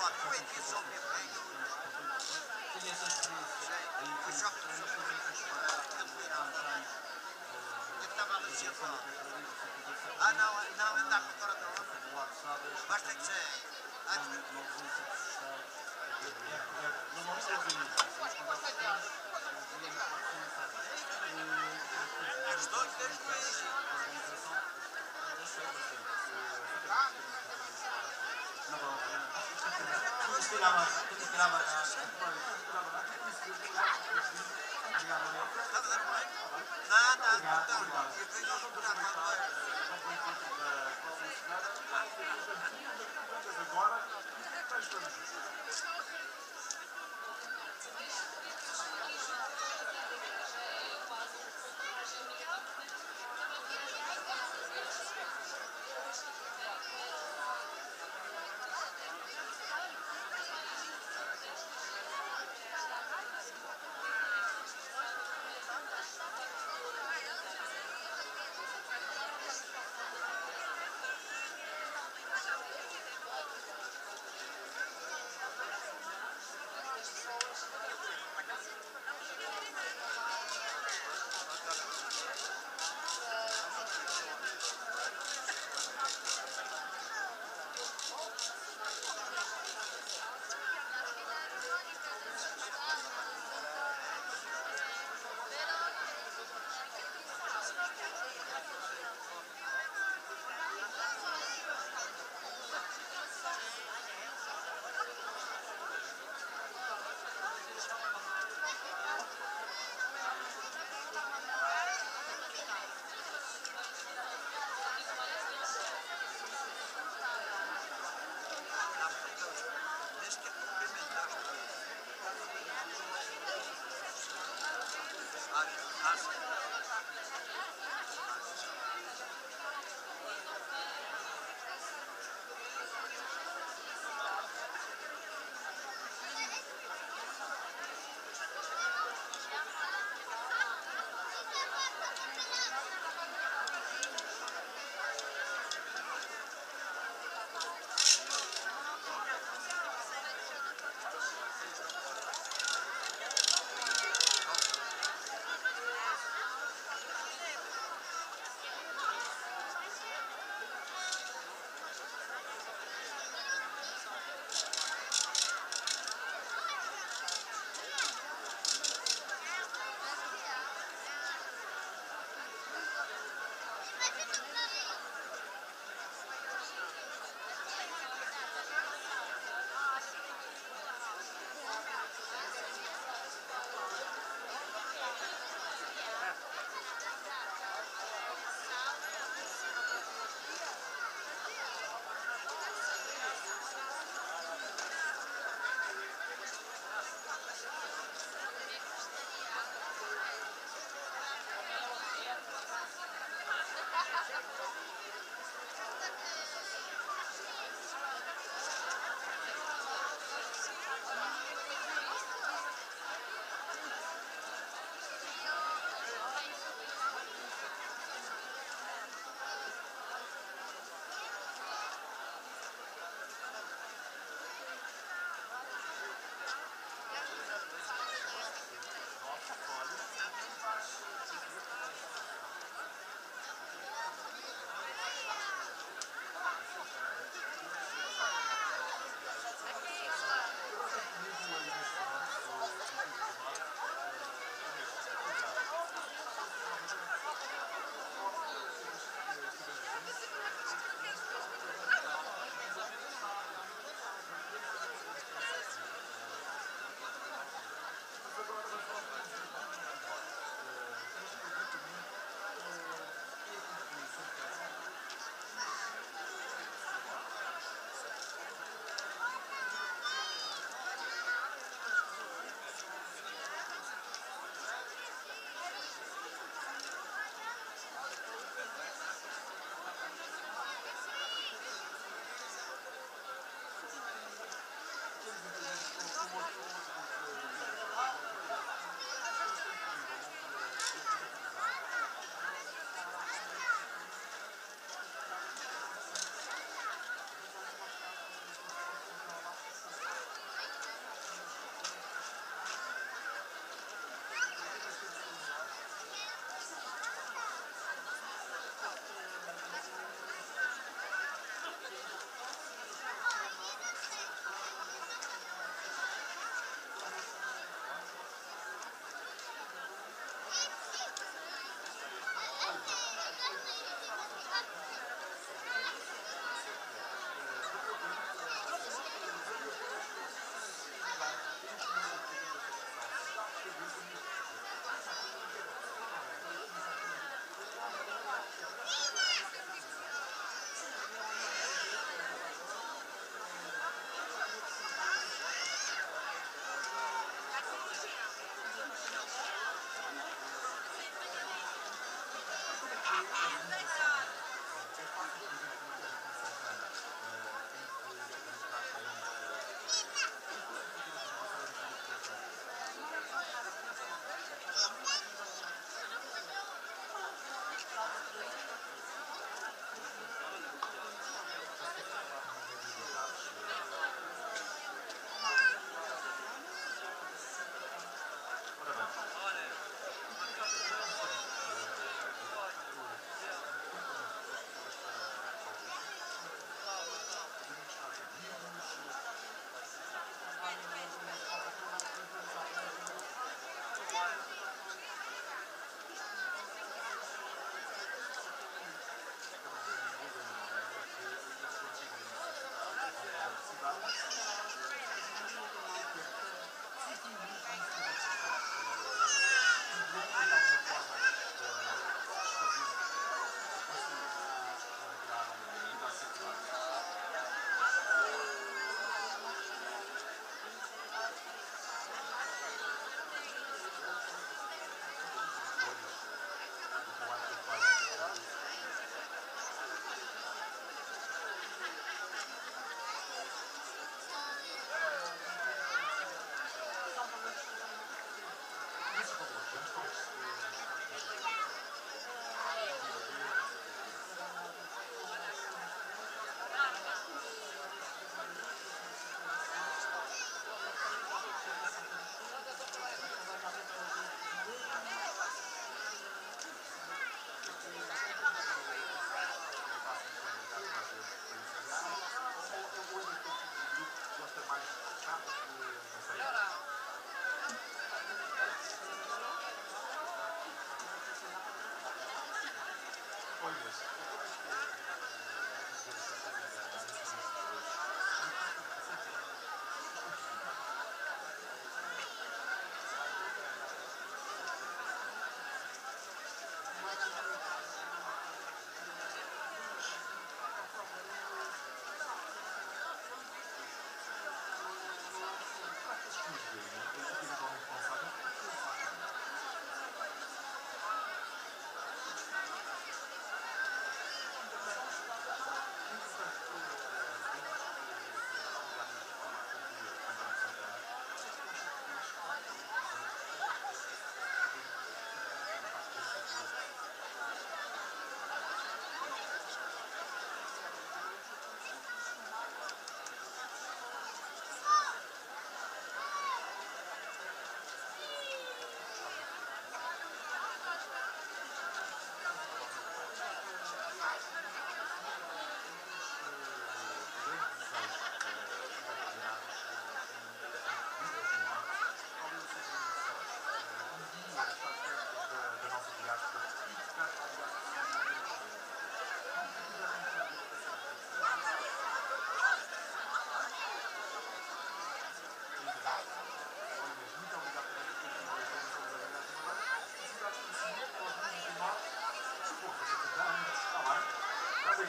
Poético só mesmo, é? Tenho essa experiência. Eu jogo tudo sobre eu estava ali sentado. Ah, não, andar por fora não. Basta que sei. As dois,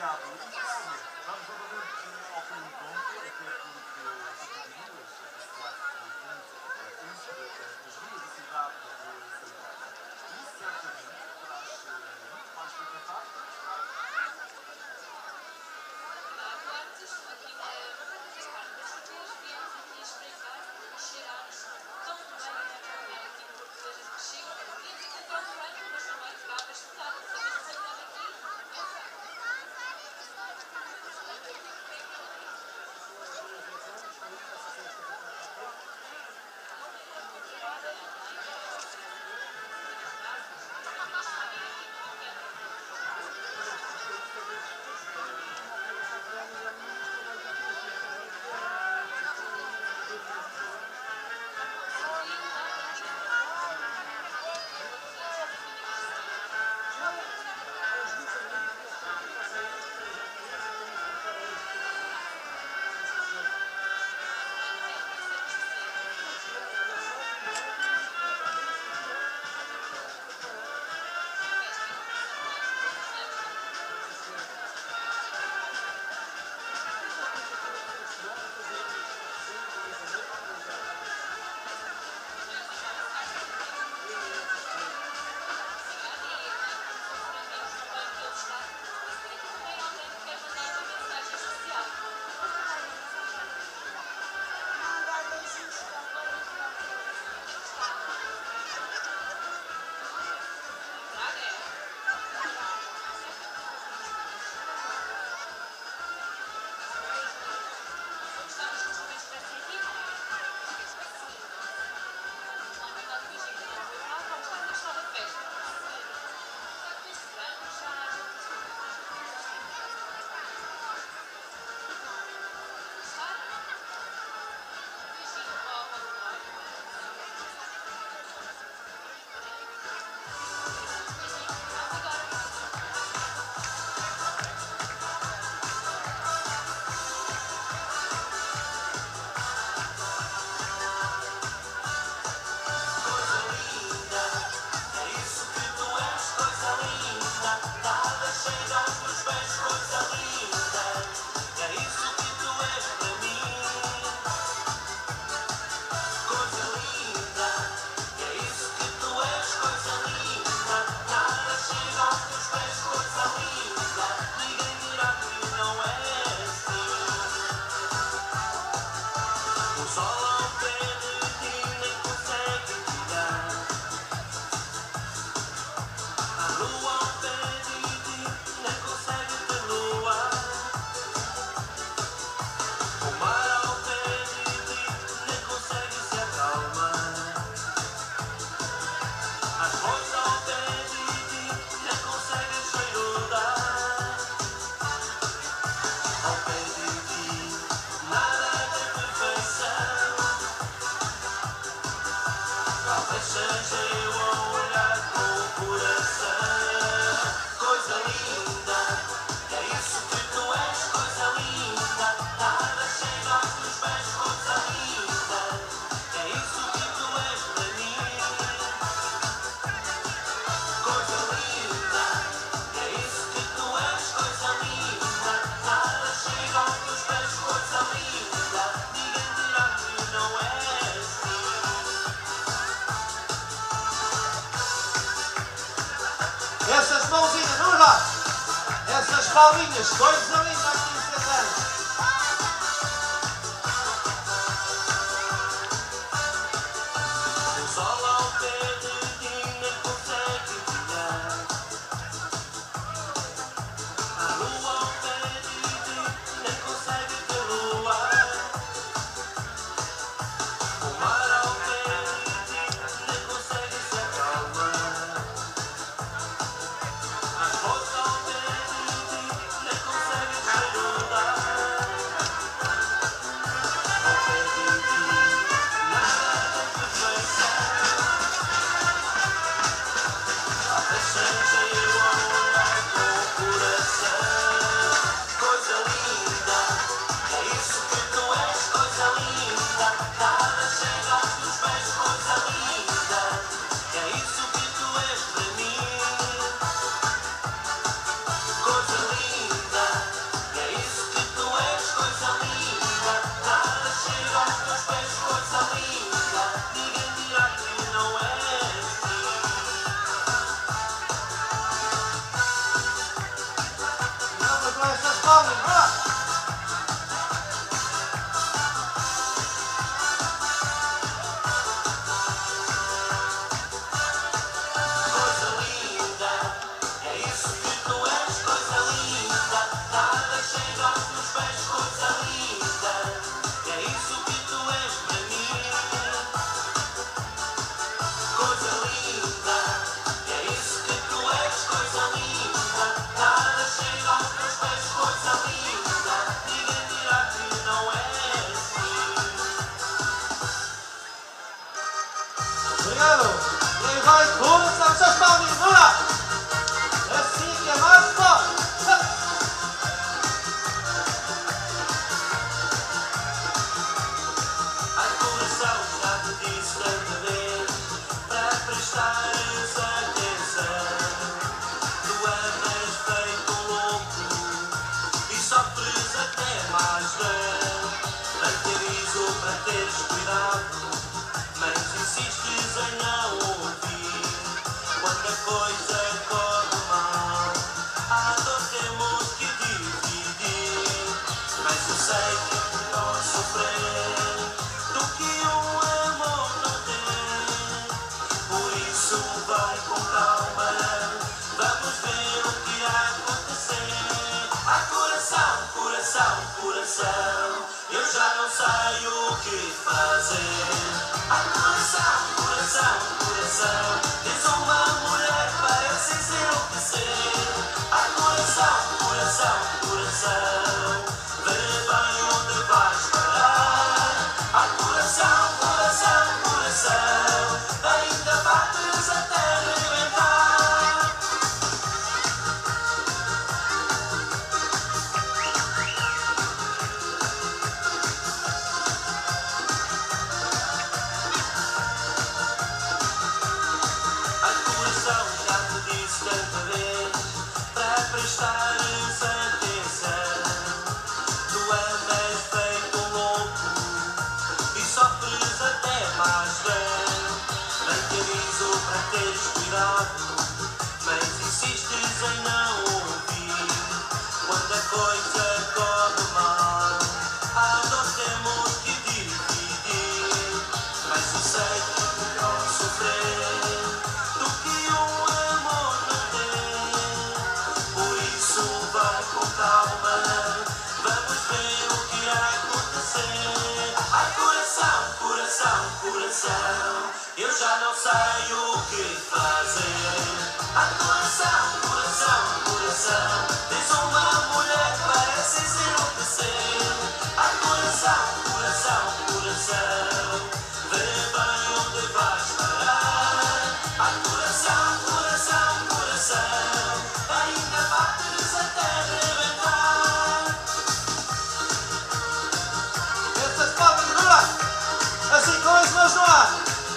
bocado inicialmente. Vamos obviamente ao pé do ponto, até porque as vias da cidade de Santarém. Isso certamente traz muito mais frequentado. Essas mãozinhas, vamos lá! Essas palminhas, coisa linda aqui em Santana. O sol ao pé de ti nem consegue brilhar. A lua ao pé de ti nem consegue ter luar. O mar ao pé de ti nem consegue se acalmar. As rosas ao pé de ti nem consegue Essas palminhas, vamos lá! Assim que é mais forte! Ai, coração, já te disse tanta vez para prestares atenção. Tu andas feito um louco e sofres até mais grande. Bem te aviso para teres cuidado, mas insistes em não ouvir. Quando a coisa corre mal, a dor temos que dividir. Mas eu sei que é melhor sofrer do que um amor não ter. Por isso vai com calma, vamos ver o que irá acontecer. Ai, coração, coração, coração, eu já não sei o que fazer. Ai, coração, coração, coração, tens uma mulher que pareces enlouquecer. Ai, coração, coração, coração, vê bem onde vais parar. Ai, coração, coração, coração, ainda bates até rebentar. Ai, coração, já te disse tanta vez para prestares atenção. Tu andas feito um louco e sofres até mais grande. Bem te aviso para teres cuidado, mas insistes em não ouvir. Quando a coisa corre mal, a dor temos que dividir. Mas eu sei que é melhor sofrer do que um amor não ter. Por isso vai com calma, vamos ver o que irá acontecer. Ai, coração, coração, coração, eu já não sei o que fazer. Ai, coração, coração, coração, tens uma mulher que pareces enlouquecer. Ai, coração, coração, coração, vê bem onde vais parar. Ai, coração, coração, coração, ainda bates até rebentar. Essas palminhas, vamos lá! Assim com as mãos no ar!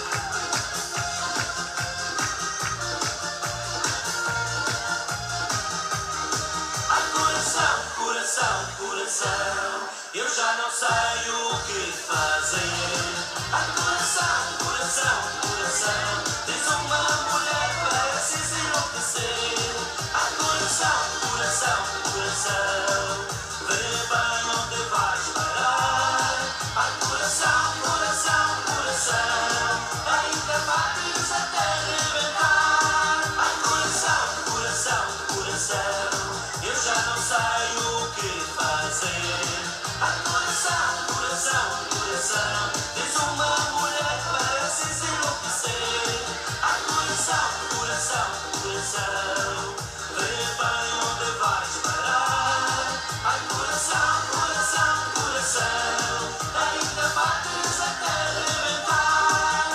Ai, coração, coração, coração, eu já não sei o que fazer. Ai, coração, coração, coração, tens uma mulher que pareces enlouquecer. Ai, coração, coração, coração, vê bem onde vais parar. Ai, coração, coração, coração, ainda bates até rebentar. Ai, coração, coração, coração, eu já não sei o que fazer. Ai, coração, coração, coração, tens uma mulher que pareces enlouquecer. Ai, coração, coração, coração, vê bem onde vais parar. Ai, coração, coração, coração, ainda bates até rebentar.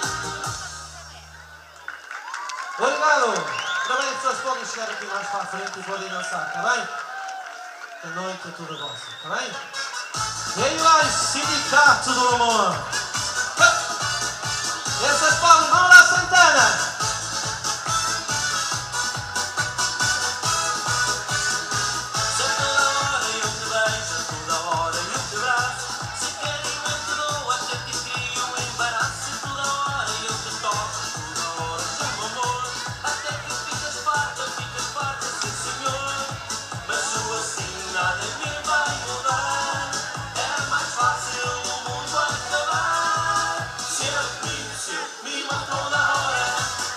Obrigado! Também as pessoas podem chegar aqui mais para a frente e podem dançar, está bem? A noite é toda vossa, está bem? E aí vai, Sindicato do Amor! Essas palmas, vamos lá, Santana! Se a toda hora eu te beijo, a toda hora eu te abraço, se querem eu te dou, até te crio um embaraço. Se toda hora eu te toco, toda hora chamo amor, até que ficas farta, sim senhor. Mas sou assim, nada me vai mudar, era mais fácil o mundo acabar. Se eu me matou na hora.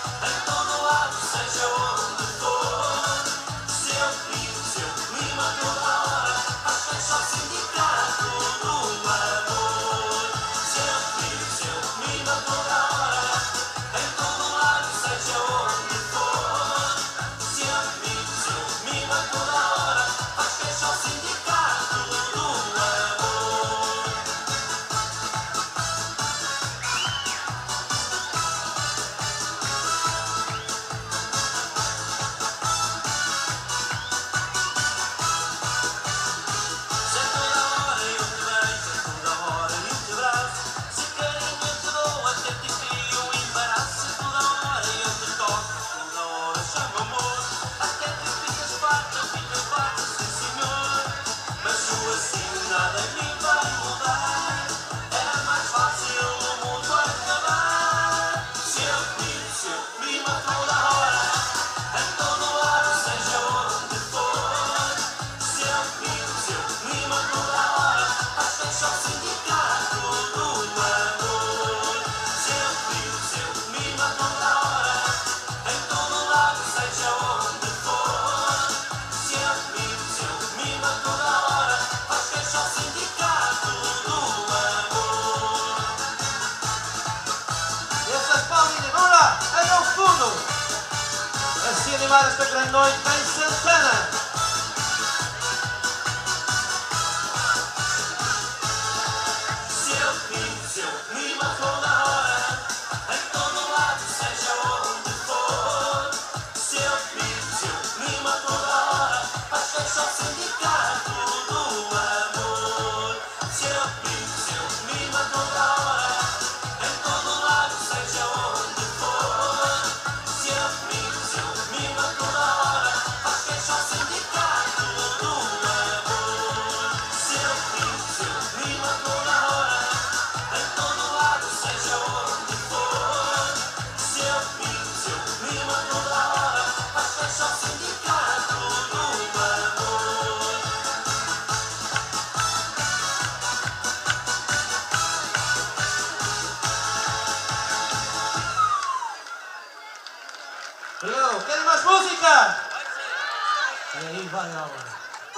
animar esta grande noite em Santana. Se eu clima toda hora, em todo lado, seja onde for. Se eu clima toda hora, faz festa ao sindicato do amor. Se eu clima toda hora, em todo lado, seja onde for. Se eu clima toda hora, faz festa ao sindicato do amor. Se eu clima toda hora, em todo lado, seja onde for. Se eu clima toda hora, faz festa ao sindicato do amor. Obrigado. Querem mais música? E aí vai ela.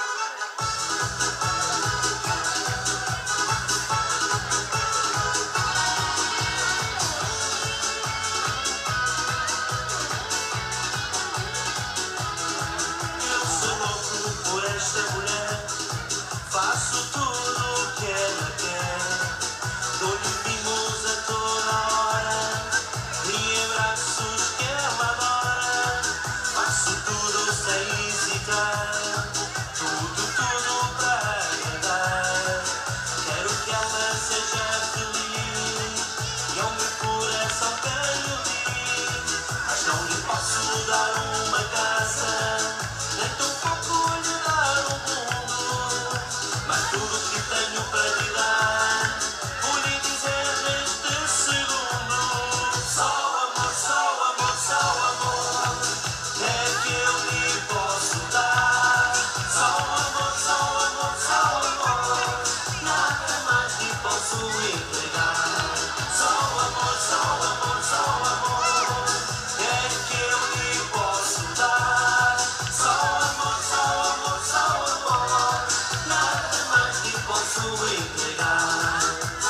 Eu sou louco por esta mulher, faço tudo o que ela quer, dou-lhe mimos a toda hora e abraços que ela adora. Faço tudo sem hesitar, tudo para agradar. Quero que ela seja feliz e ao meu coração quem o diz. Mas não lhe posso dar uma casa, nem tão pouco lhe dar o mundo. Mas tudo que tenho para lhe dar, vou lhe dizer neste segundo. Só amor, só amor, só amor, é que eu lhe posso dar. Só amor, só amor, só amor, nada mais lhe posso entregar. Só amor, só amor, só amor, é que eu lhe posso dar. Só amor, só amor, só amor, nada mais lhe posso entregar.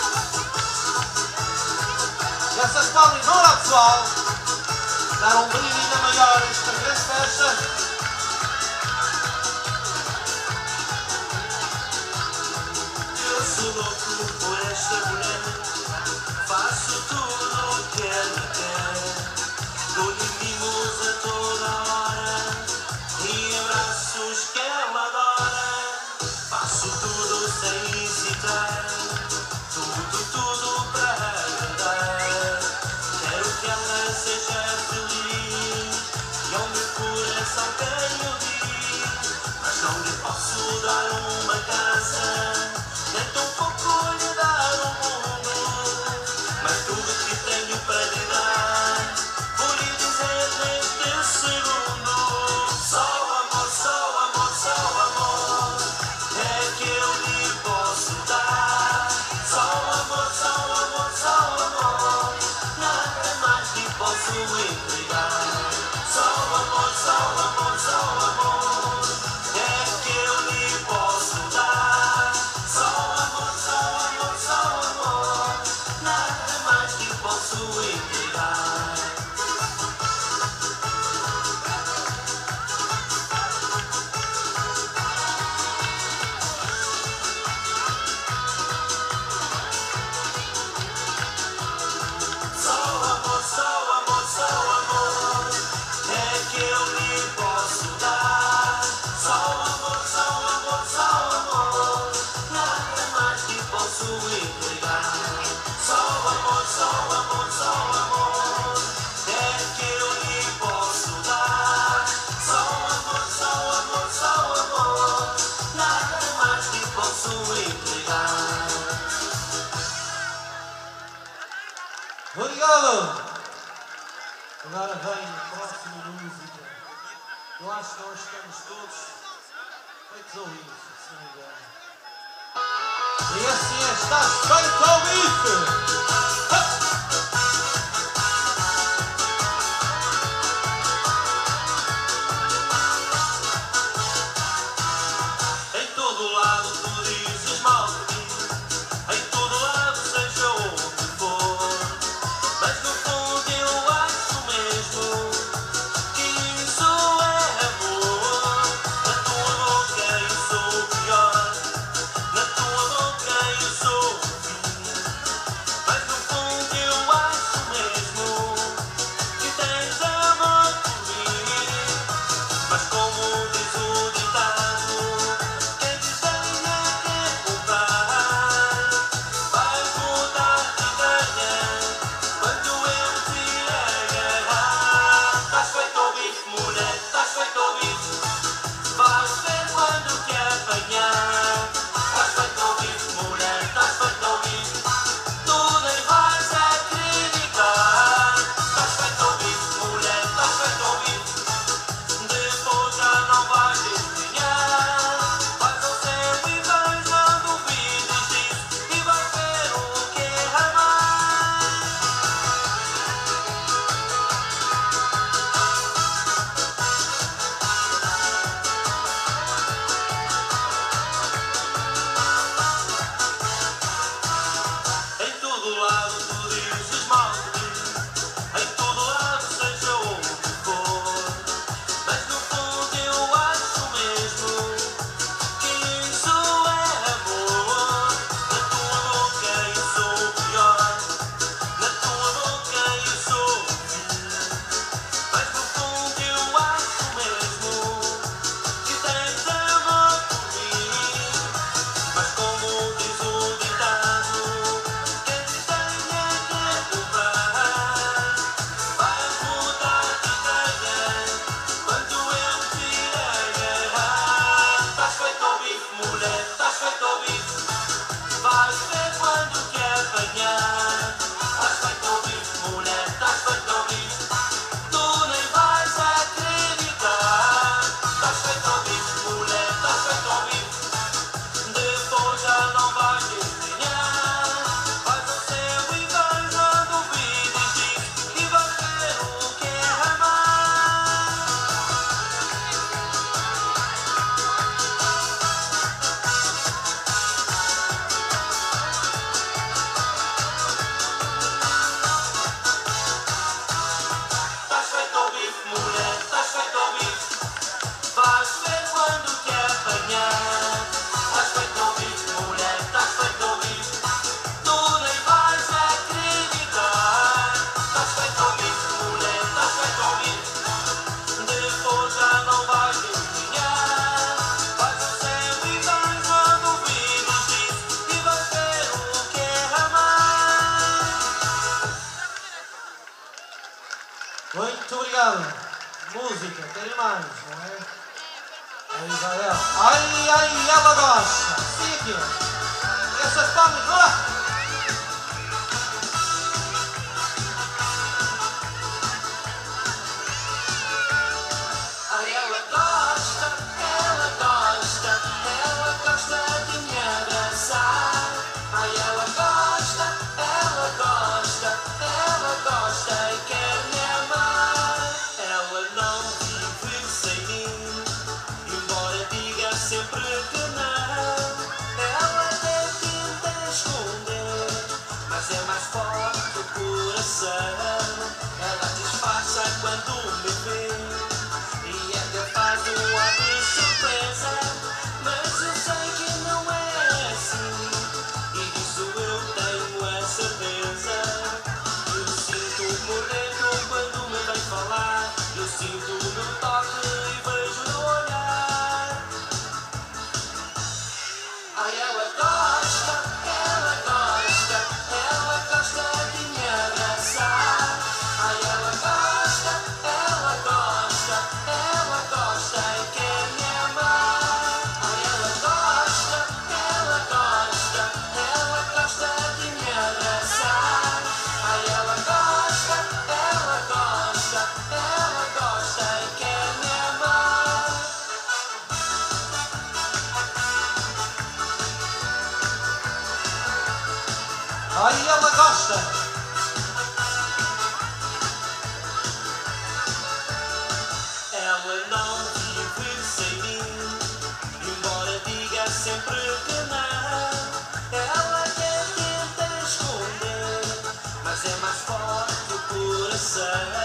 E essas palmas vão lá, pessoal. Dar um brilho ainda maior a esta grande festa. Eu sou louco por esta mulher, faço tudo o que ela quer, dou-lhe mimos a toda hora e abraços que ela adora. Faço tudo sem hesitar, tudo para agradar. Quero que ela seja feliz e ao meu coração quem o diz. Mas não lhe posso dar uma casa, nem tão pouco lhe dar o mundo. Mas tudo que tenho para lhe dar, vou lhe dizer neste segundo. Só amor, só amor, só amor, é que eu lhe posso dar. Só amor, só amor, só amor, nada mais lhe posso entregar. Só amor, só amor, só amor, é que eu lhe posso dar. Só amor, só amor, nada mais lhe posso entregar. Só amor, só amor, é que eu lhe posso dar. Só amor, só amor, nada mais lhe posso entregar. Só amor, é que eu lhe posso dar. Só amor, nada mais lhe posso entregar. Obrigado. Agora vem a próxima música. Eu acho que nós estamos todos feitos ao bife, se não me engano. E assim é, estás feito ao bife! Em todo lado tu dizes mal de mim, em todo lado seja onde for, mas no fundo eu acho mesmo que isso obrigado. Música, querem mais, não é? É Israel. Ai, ela gosta. Sim, aqui. Essas palmas, bora! É mais forte o coração. Ela disfarça quando me vê e até faz um ar de surpresa. Mas eu sei que não é assim, e disso eu tenho a certeza. Eu sinto por dentro quando me vem falar. Eu sinto no toque e vejo no olhar. Ai, ela gosta de me abraçar. Ai, ela gosta e quer me amar. Ai, ela gosta de me abraçar. Ai, ela gosta e quer me amar. Ai, ela gosta. Ela não vive sem mim, embora diga sempre que não. Ela até tenta esconder, mas é mais forte o coração.